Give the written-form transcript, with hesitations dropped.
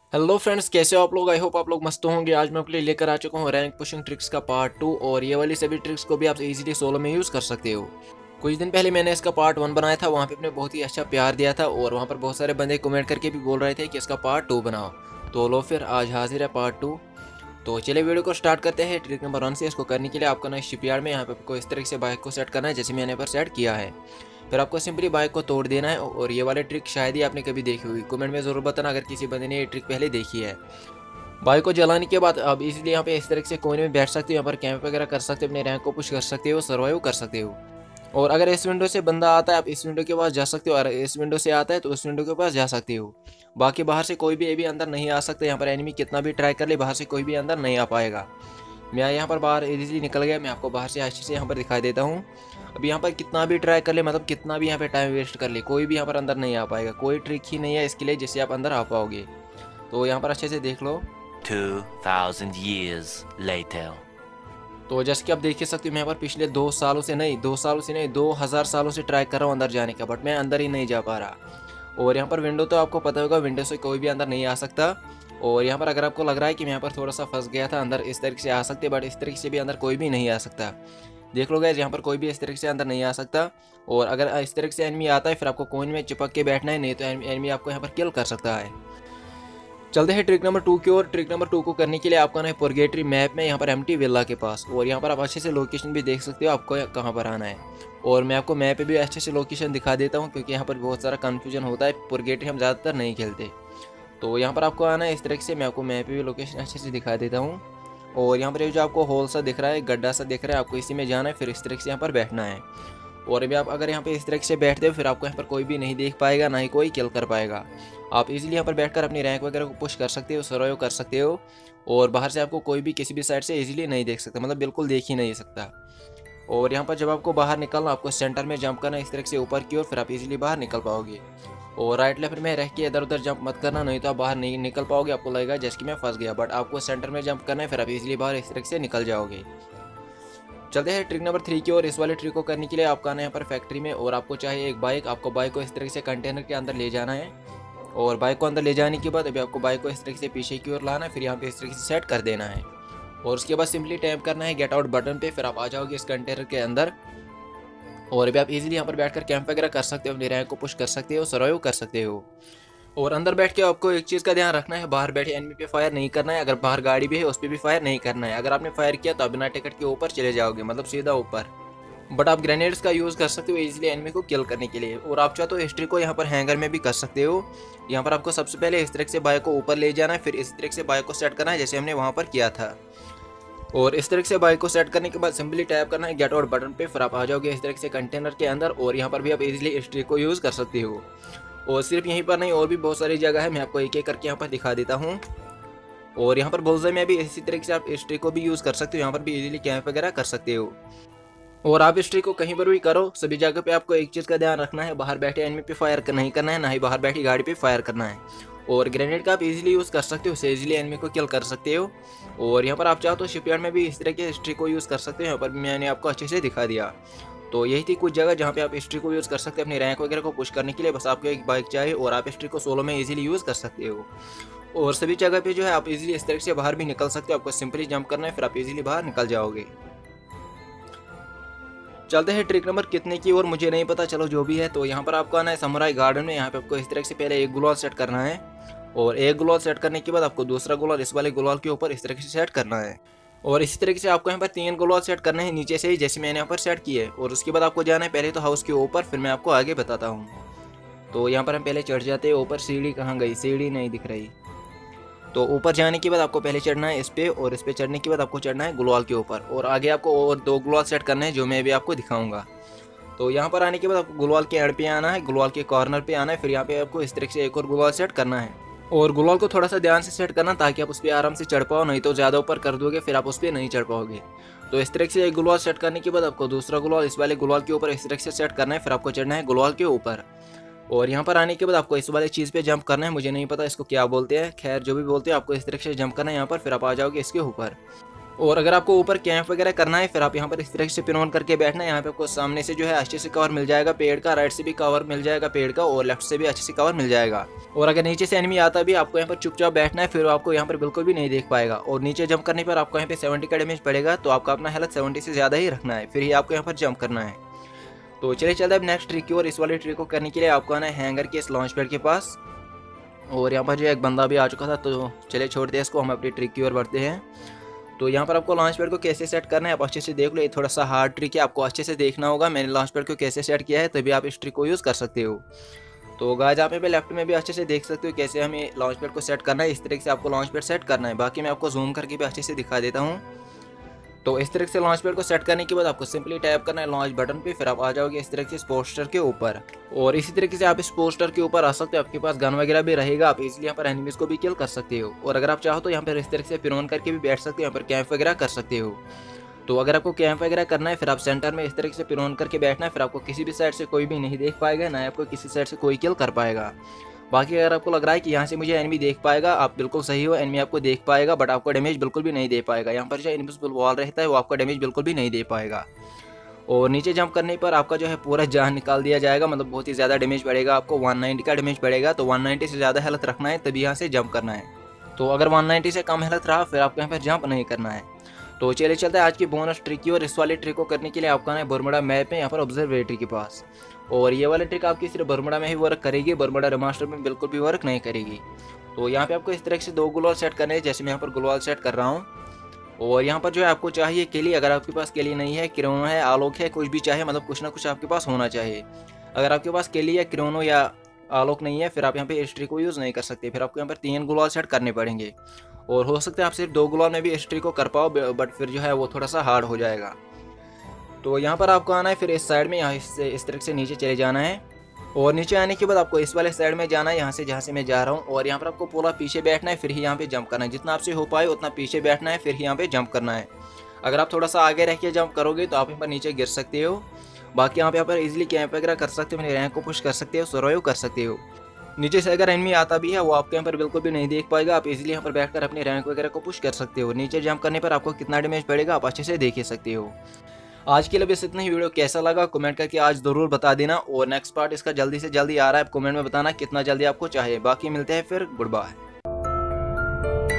Hello friends, कैसे हो आप लोग। आई होप आप लोग मस्त होंगे। आज मैं आपके लिए लेकर आ चुका हूँ रैंक पुशिंग ट्रिक्स का पार्ट 2। और ये वाली सभी ट्रिक्स को भी आप इजीली सोलो में यूज़ कर सकते हो। कुछ दिन पहले मैंने इसका पार्ट 1 बनाया था, वहाँ पे अपने बहुत ही अच्छा प्यार दिया था और वहाँ पर बहुत सारे बंदे कमेंट करके भी बोल रहे थे कि इसका पार्ट 2 बनाओ। तो लो फिर आज हाजिर है पार्ट 2। तो चलिए वीडियो को स्टार्ट करते हैं। ट्रिक नंबर 1 से इसको करने के लिए आपको ना शिपयार्ड में यहाँ पे आपको इस तरह से बाइक को सेट करना है जैसे मैंने यहाँ पर सेट किया है। फिर आपको सिंपली बाइक को तोड़ देना है। और ये वाली ट्रिक शायद ही आपने कभी देखी होगी, कमेंट में ज़रूर बताना अगर किसी बंदे ने ये ट्रिक पहले देखी है। बाइक को जलाने के बाद अब इसलिए यहाँ पे इस तरह से कोने में बैठ सकते हो, यहाँ पर कैंप वगैरह कर सकते हो, अपने रैंक को पुश कर सकते हो, सर्वाइव कर सकते हो। और अगर इस विंडो से बंदा आता है आप इस विंडो के पास जा सकते हो, और इस विंडो से आता है तो उस विंडो के पास जा सकते हो। बाकी बाहर से कोई भी अंदर नहीं आ सकता। यहाँ पर एनिमी कितना भी ट्राई कर ले बाहर से कोई भी अंदर नहीं आ पाएगा। मैं यहाँ पर बाहर इजीली निकल गया। मैं आपको बाहर से अच्छे से यहाँ पर दिखाई देता हूँ। अब यहाँ पर कितना भी ट्राई कर ले, मतलब कितना भी यहाँ पे टाइम वेस्ट कर ले, कोई भी यहाँ पर अंदर नहीं आ पाएगा। कोई ट्रिक ही नहीं है इसके लिए जिससे आप अंदर आ पाओगे। तो यहाँ पर अच्छे से देख लो। 2000 years later. तो जैसे कि आप देख ही सकते हो, मैं यहाँ पर पिछले 2 सालों से नहीं 2000 सालों से ट्राई कर रहा हूँ अंदर जाने का, बट मैं अंदर ही नहीं जा पा रहा। और यहाँ पर विंडो तो आपको पता होगा, विंडो से कोई भी अंदर नहीं आ सकता। और यहाँ पर अगर आपको लग रहा है कि मैं यहाँ पर थोड़ा सा फंस गया था अंदर, इस तरीके से आ सकते, बट इस तरीके से भी अंदर कोई भी नहीं आ सकता। देख लो गाइस, यहाँ पर कोई भी इस तरीके से अंदर नहीं आ सकता। और अगर इस तरीके से एनिमी आता है फिर आपको कोइन में चिपक के बैठना है, नहीं तो एनिमी आपको यहाँ पर किल कर सकता है। चलते हैं ट्रिक नंबर 2 की ओर। ट्रिक नंबर 2 को करने के लिए आपको आना है पुरगेटरी मैप में, यहाँ पर एम्प्टी विला के पास। और यहाँ पर आप अच्छे से लोकेशन भी देख सकते हो आपको कहाँ पर आना है। और मैं आपको मैप पे भी अच्छे से लोकेशन दिखा देता हूँ क्योंकि यहाँ पर बहुत सारा कन्फ्यूजन होता है। पुरगेटरी हम ज़्यादातर नहीं खेलते। तो यहाँ पर आपको आना है इस तरह से। मैं आपको मैप पे भी लोकेशन अच्छे से दिखा देता हूँ। और यहाँ पर ये जो आपको होल सा दिख रहा है, गड्ढा सा दिख रहा है, आपको इसी में जाना है, फिर इस तरह से यहाँ पर बैठना है। और अभी आप अगर यहाँ पे इस तरह से बैठते हो फिर आपको यहाँ पर कोई भी नहीं देख पाएगा, ना ही कोई किल कर पाएगा। आप इजीली यहाँ पर बैठकर अपनी रैंक वगैरह को पुश कर सकते हो, सर्वाइव कर सकते हो। और बाहर से आपको कोई भी किसी भी साइड से इजीली नहीं देख सकता, मतलब बिल्कुल देख ही नहीं सकता। और यहाँ पर जब आपको बाहर निकलना, आपको सेंटर में जंप करना इस तरह से ऊपर की ओर, फिर आप इजीली बाहर निकल पाओगे। और राइट लेफ्ट में रह के इधर उधर जंप मत करना, नहीं तो आप बाहर नहीं निकल पाओगे। आपको लगेगा जैसे कि मैं फंस गया, बट आपको सेंटर में जंप करना है, फिर आप इजीली बाहर इस तरह से निकल जाओगे। चलते हैं ट्रिक नंबर 3 की ओर। इस वाले ट्रिक को करने के लिए आपका आना है यहाँ पर फैक्ट्री में, और आपको चाहिए एक बाइक। आपको बाइक को इस तरीके से कंटेनर के अंदर ले जाना है। और बाइक को अंदर ले जाने के बाद अभी आपको बाइक को इस तरीके से पीछे की ओर लाना है, फिर यहाँ पे इस तरीके से सेट कर देना है। और उसके बाद सिंपली टैप करना है गेट आउट बटन पे, फिर आप आ जाओगे इस कंटेनर के अंदर। और अभी आप इजीली यहाँ पर बैठकर कैंप वगैरह कर सकते हो, अपनी रैंक को पुश कर सकते हो, सर्वाइव कर सकते हो। और अंदर बैठ के आपको एक चीज़ का ध्यान रखना है, बाहर बैठे एनिमी पे फायर नहीं करना है। अगर बाहर गाड़ी भी है उस पर भी फायर नहीं करना है। अगर आपने फायर किया तो आप बिना टिकट के ऊपर चले जाओगे, मतलब सीधा ऊपर। बट आप ग्रेनेड्स का यूज़ कर सकते हो इजीली एनिमी को किल करने के लिए। और आप चाहो तो हिस्ट्री को यहाँ पर हैंगर में भी कर सकते हो। यहाँ पर आपको सबसे पहले इस तरह से बाइक को ऊपर ले जाना है, फिर इस तरह से बाइक को सेट करना है जैसे हमने वहाँ पर किया था। और इस तरह से बाइक को सेट करने के बाद सिंपली टैप करना है गेट आउट बटन पे, फिर आप आ जाओगे इस तरह से कंटेनर के अंदर। और यहाँ पर भी आप इजीली हिस्ट्री को यूज़ कर सकते हो। और सिर्फ यहीं पर नहीं, और भी बहुत सारी जगह है, मैं आपको एक एक करके यहाँ पर दिखा देता हूँ। और यहाँ पर बुलसआई में भी इसी तरीके से आप हिस्ट्री को भी यूज़ कर सकते हो, यहाँ पर भी इजीली कैंप वगैरह कर सकते हो। और आप हिस्ट्री को कहीं पर भी करो, सभी जगह पे आपको एक चीज़ का ध्यान रखना है, बाहर बैठे एनिमी पे फायर नहीं करना है, ना ही बाहर बैठी गाड़ी पे फायर करना है। और ग्रेनेड का आप इजीली यूज़ कर सकते हो, उससे इजीली एनिमी को किल कर सकते हो। और यहाँ पर आप चाहो तो शिपयार्ड में भी इस तरह की हिस्ट्री को यूज़ कर सकते हो, यहाँ पर भी मैंने आपको अच्छे से दिखा दिया। तो यही थी कुछ जगह जहाँ पे आप हिस्ट्री को यूज़ कर सकते हैं अपनी रैंक वगैरह को पुश करने के लिए। बस आपको एक बाइक चाहिए और आप हिस्ट्री को सोलो में इजीली यूज़ कर सकते हो। और सभी जगह पे जो है आप इजीली इस तरह से बाहर भी निकल सकते हो। आपको सिंपली जंप करना है, फिर आप इजीली बाहर निकल जाओगे। चलते हैं ट्रिक नंबर कितने की और मुझे नहीं पता, चलो जो भी है। तो यहाँ पर आपको आना है समुराई गार्डन में। यहाँ पे आपको इस तरह से पहले एक गुलाल सेट करना है। और एक गुलाल सेट करने के बाद आपको दूसरा गुलाल इस वाले गुलाल के ऊपर इस तरह से सेट करना है। और इसी तरीके से आपको यहाँ पर 3 गुलाल सेट करने हैं नीचे से ही, जैसे मैंने यहाँ पर सेट किए। और उसके बाद आपको जाना है पहले तो हाउस के ऊपर, फिर मैं आपको आगे बताता हूँ। तो यहाँ पर हम पहले चढ़ जाते हैं ऊपर। सीढ़ी कहाँ गई, सीढ़ी नहीं दिख रही। तो ऊपर जाने के बाद आपको पहले चढ़ना है इस पे, और इस पे चढ़ने के बाद आपको चढ़ना है गुलाल के ऊपर। और आगे आपको और 2 गुलाल सेट करने हैं जो मैं भी आपको दिखाऊंगा। तो यहाँ पर आने के बाद आपको गुलाल के एंड पे आना है, गुलाल के कॉर्नर पे आना है, फिर यहाँ पे आपको इस तरह से एक और गुलाल सेट करना है। और गुलाल को थोड़ा सा ध्यान से सेट करना ताकि आप उस पर आराम से चढ़ पाओ, नहीं तो ज़्यादा ऊपर कर दोगे फिर आप उस पर नहीं चढ़ पाओगे। तो इस तरह से एक गुलाल सेट करने के बाद आपको दूसरा गुलाल इस वाले गुलाल के ऊपर इस तरह से सेट करना है, फिर आपको चढ़ना है गुलाल के ऊपर। और यहाँ पर आने के बाद आपको इस वाले चीज़ पे जंप करना है, मुझे नहीं पता इसको क्या बोलते हैं, खैर जो भी बोलते हैं, आपको इस तरह से जंप करना है यहाँ पर, फिर आप आ जाओगे इसके ऊपर। और अगर आपको ऊपर कैंप वगैरह करना है फिर आप यहाँ पर इस तरह से पिन ऑन करके बैठना है। यहाँ पे आपको सामने से जो है अच्छे से कवर मिल जाएगा पेड़ का, राइट से भी कवर मिल जाएगा पेड़ का और लेफ्ट से भी अच्छे से कवर मिल जाएगा। और अगर नीचे से एनिमी आता भी आपको यहाँ पर चुपचाप बैठना है, फिर आपको यहाँ पर बिल्कुल भी नहीं देख पाएगा। और नीचे जंप करने पर आपको यहाँ पे 70 का डैमेज पड़ेगा, तो आपका अपना हेल्थ 70 से ज़्यादा ही रखना है, फिर ही आपको यहाँ पर जंप करना है। तो चलिए चलते हैं अब नेक्स्ट ट्रिक की। और इस वाले ट्रिक को करने के लिए आपको आना है हैंगर के इस लॉन्च पैड के पास। और यहाँ पर जो एक बंदा भी आ चुका था, तो चलिए छोड़ते हैं इसको, हम अपनी ट्रिक की ओर बढ़ते हैं। तो यहाँ पर आपको लॉन्च पैड को कैसे सेट करना है आप अच्छे से देख लो। ये थोड़ा सा हार्ड ट्रिक है, आपको अच्छे से देखना होगा मैंने लॉन्च पैड को कैसे सेट किया है, तभी आप इस ट्रिक को यूज़ कर सकते हो। तो गाइस आप यहाँ पे लेफ्ट में भी अच्छे से देख सकते हो कैसे हमें लॉन्च पैड को सेट करना है। इस तरीके से आपको लॉन्च पैड सेट करना है, बाकी मैं आपको जूम करके भी अच्छे से दिखा देता हूँ। तो इस तरह से लॉन्च पैड को सेट करने के बाद आपको सिंपली टैप करना है लॉन्च बटन पे, फिर आप आ जाओगे इस तरह से इस पोस्टर के ऊपर। और इसी तरीके से आप इस पोस्टर के ऊपर आ सकते हो, आपके पास गन वगैरह भी रहेगा, आप इजीली यहाँ पर एनिमीज को भी किल कर सकते हो। और अगर आप चाहो तो यहाँ पर इस तरह से पिन ऑन करके भी बैठ सकते हो, यहाँ पर कैंप वगैरह कर सकते हो। तो अगर आपको कैंप वगैरह करना है फिर आप सेंटर में इस तरीके से पिन ऑन करके बैठना है, फिर आपको किसी भी साइड से कोई भी नहीं देख पाएगा, ना आपको किसी साइड से कोई किल कर पाएगा। बाकी अगर आपको लग रहा है कि यहाँ से मुझे एनिमी देख पाएगा, आप बिल्कुल सही हो, एनिमी आपको देख पाएगा बट आपको डैमेज बिल्कुल भी नहीं दे पाएगा। यहाँ पर जो इनविजिबल वॉल रहता है वो आपका डैमेज बिल्कुल भी नहीं दे पाएगा। और नीचे जंप करने पर आपका जो है पूरा जान निकाल दिया जाएगा, मतलब बहुत ही ज़्यादा डैमेज पड़ेगा, आपको 190 का डैमेज पड़ेगा। तो 190 से ज़्यादा हेल्थ रखना है, तभी यहाँ से जंप करना है। तो अगर 190 से कम हेल्थ रहा फिर आपको यहाँ पर जंप नहीं करना है। तो चलिए चलते हैं आज की बोनस ट्रिक की। और इस वाले ट्रिक को करने के लिए आपका आना है बरमुडा मैप में, यहाँ पर ऑब्जर्वेटरी के पास। और ये वाली ट्रिक आपकी सिर्फ बरमुडा में ही वर्क करेगी, बरमुडा रिमास्टर में बिल्कुल भी वर्क नहीं करेगी। तो यहाँ पे आपको इस तरह से 2 ग्लोवाल सेट करने हैं, जैसे मैं यहाँ पर ग्लोवाल सेट कर रहा हूँ। और यहाँ पर जो है आपको चाहिए केली, अगर आपके पास केली नहीं है, क्रोनो है, आलोक है, कुछ भी चाहे, मतलब कुछ ना कुछ आपके पास होना चाहिए। अगर आपके पास केली या क्रोनो या आलोक नहीं है फिर आप यहाँ पे इस ट्रिक को यूज़ नहीं कर सकते, फिर आपको यहाँ पर 3 ग्लोवाल सेट करने पड़ेंगे। और हो सकता है आप सिर्फ 2 ग्लोवाल में भी इस ट्रिक को कर पाओ, बट फिर जो है वो थोड़ा सा हार्ड हो जाएगा। तो यहाँ पर आपको आना है, फिर इस साइड में यहाँ इस तरह से नीचे चले जाना है। और नीचे आने के बाद आपको इस वाले साइड में जाना है, यहाँ से जहाँ से मैं जा रहा हूँ। और यहाँ पर आपको पूरा पीछे बैठना है, फिर ही यहाँ पे जंप करना है, जितना आपसे हो पाए उतना पीछे बैठना है, फिर ही यहाँ पे जंप करना है। अगर आप थोड़ा सा आगे रह के जंप करोगे तो आप यहाँ पर नीचे गिर सकते हो। बाकी यहाँ पर इजीली कैंप वगैरह कर सकते हो, अपने रैंक को पुश कर सकते हो, सर्वाइव कर सकते हो। नीचे से अगर एनिमी आता भी है वो आपके यहाँ पर बिल्कुल भी नहीं देख पाएगा, आप इजीली यहाँ पर बैठकर अपने रैंक वगैरह को पुश कर सकते हो। नीचे जंप करने पर आपको कितना डैमेज पड़ेगा आप अच्छे से देख ही सकते हो। आज के लिए बस इतना ही। वीडियो कैसा लगा कमेंट करके आज ज़रूर बता देना। और नेक्स्ट पार्ट इसका जल्दी से जल्दी आ रहा है, आप कमेंट में बताना कितना जल्दी आपको चाहिए। बाकी मिलते हैं फिर, गुड बाय।